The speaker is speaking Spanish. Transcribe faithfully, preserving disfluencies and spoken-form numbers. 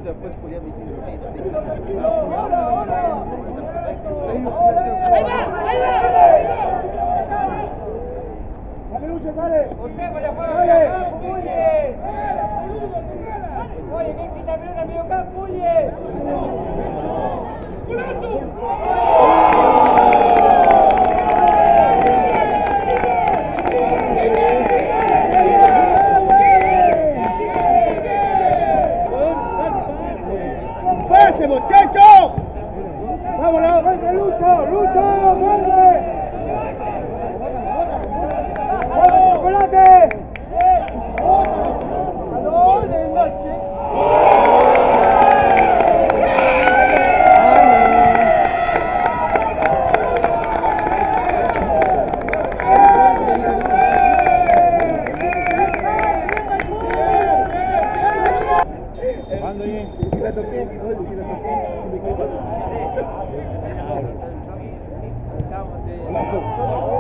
fuerza, pues podía decir lo mismo. ¡Ahí va! ¡Ahí va! ¡Dale, Lucha, sale! ¡Usted por la fuera! ¡Puye! Oye, ¿qué quita bien al medio campo? ¡Puye! ¡Pase, muchacho! ¡Vámonos! ¡Vente, Lucho! ¡Lucho! ¡Vente! ¡Vamos, chocolate! Cuando bien, y la toqué, y la toqué, y me quedé.